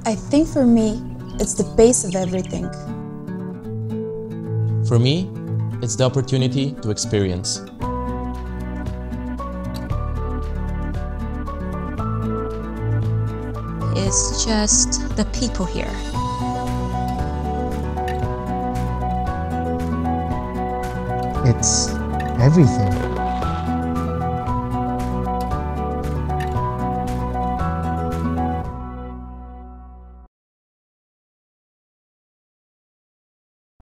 I think for me, it's the base of everything. For me, it's the opportunity to experience. It's just the people here. It's everything.